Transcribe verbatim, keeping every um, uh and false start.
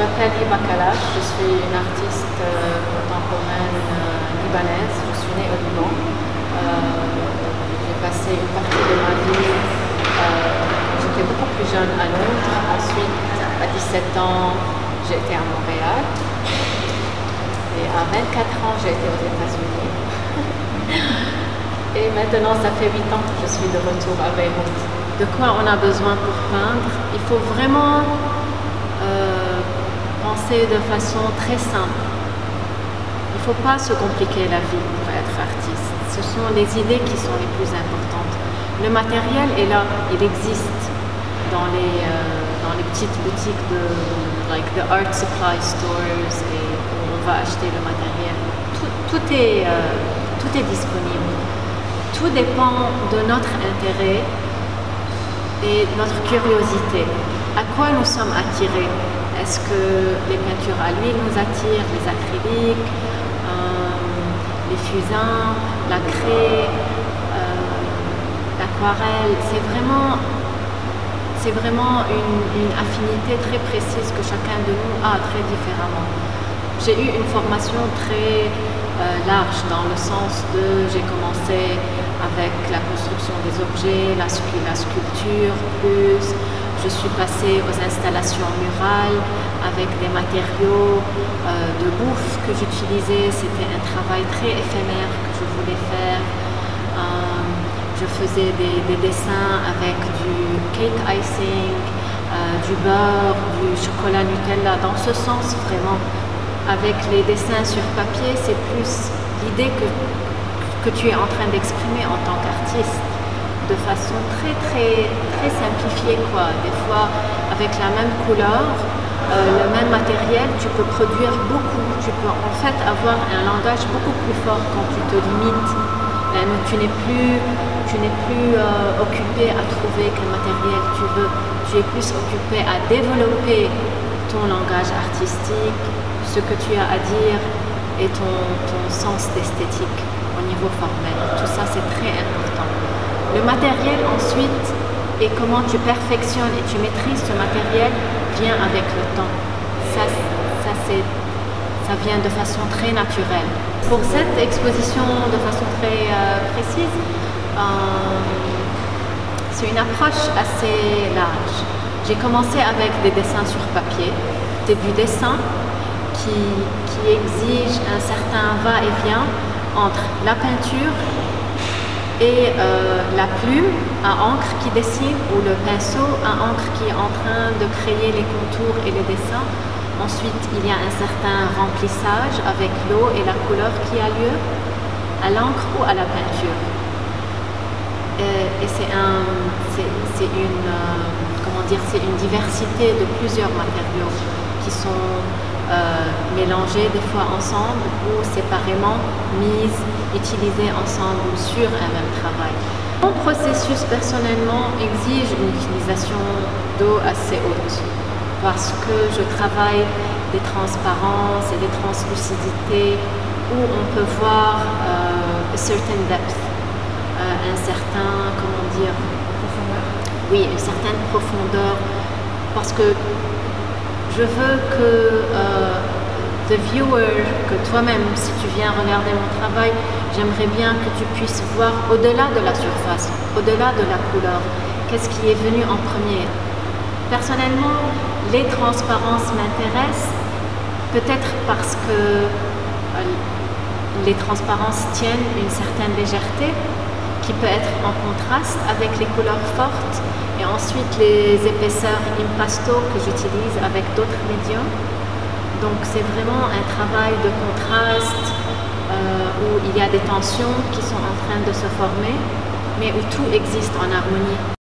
m'appelle Hiba Kalash, je suis une artiste euh, contemporaine euh, libanaise, je suis née au Liban. Euh, j'ai passé une partie de ma vie, euh, j'étais beaucoup plus jeune à Londres, ensuite à dix-sept ans j'ai été à Montréal et à vingt-quatre ans j'ai été aux États-Unis et maintenant ça fait huit ans que je suis de retour à Beyrouth. De quoi on a besoin pour peindre? Il faut vraiment euh, penser de façon très simple. Il ne faut pas se compliquer la vie pour être artiste. Ce sont les idées qui sont les plus importantes. Le matériel est là, il existe dans les, euh, dans les petites boutiques de like the art supply stores et où on va acheter le matériel. Tout, tout, est, euh, tout est disponible. Tout dépend de notre intérêt et notre curiosité. À quoi nous sommes attirés? Est-ce que les peintures à l'huile nous attirent, les acryliques, euh, les fusains, la craie, euh, l'aquarelle? C'est vraiment, c'est vraiment une, une affinité très précise que chacun de nous a très différemment. J'ai eu une formation très euh, large dans le sens de, j'ai commencé avec la construction des objets, la, la sculpture, plus je suis passée aux installations murales avec des matériaux euh, de bouffe que j'utilisais. C'était un travail très éphémère que je voulais faire. Euh, je faisais des, des dessins avec du cake icing, euh, du beurre, du chocolat Nutella. Dans ce sens, vraiment, avec les dessins sur papier, c'est plus l'idée que que tu es en train d'exprimer en tant qu'artiste de façon très très très simplifiée quoi. Des fois avec la même couleur, euh, le même matériel, tu peux produire beaucoup, tu peux en fait avoir un langage beaucoup plus fort quand tu te limites. Euh, tu n'es plus, tu n'es plus euh, occupé à trouver quel matériel tu veux, tu es plus occupé à développer ton langage artistique, ce que tu as à dire et ton, ton sens d'esthétique au niveau formel. Tout ça, c'est très important. Le matériel ensuite et comment tu perfectionnes et tu maîtrises ce matériel vient avec le temps. Ça, ça, c'est, ça vient de façon très naturelle. Pour cette exposition de façon très euh, précise, euh, c'est une approche assez large. J'ai commencé avec des dessins sur papier. C'est du dessin qui, qui exige un certain va-et-vient entre la peinture et euh, la plume à encre qui dessine ou le pinceau à encre qui est en train de créer les contours et les dessins. Ensuite, il y a un certain remplissage avec l'eau et la couleur qui a lieu à l'encre ou à la peinture. Et, et c'est un, c'est une, euh, comment dire, c'est une diversité de plusieurs matériaux qui sont Euh, mélangées des fois ensemble ou séparément, mises, utilisées ensemble sur un même travail. Mon processus personnellement exige une utilisation d'eau assez haute parce que je travaille des transparences et des translucidités où on peut voir euh, a certain depth, euh, un certain, comment dire, profondeur. Oui, une certaine profondeur parce que je veux que euh, the viewer, que toi-même, si tu viens regarder mon travail, j'aimerais bien que tu puisses voir au-delà de la surface, au-delà de la couleur, qu'est-ce qui est venu en premier. Personnellement, les transparences m'intéressent, peut-être parce que euh, les transparences tiennent une certaine légèreté qui peut être en contraste avec les couleurs fortes et ensuite les épaisseurs impasto que j'utilise avec d'autres médiums. Donc c'est vraiment un travail de contraste euh, où il y a des tensions qui sont en train de se former mais où tout existe en harmonie.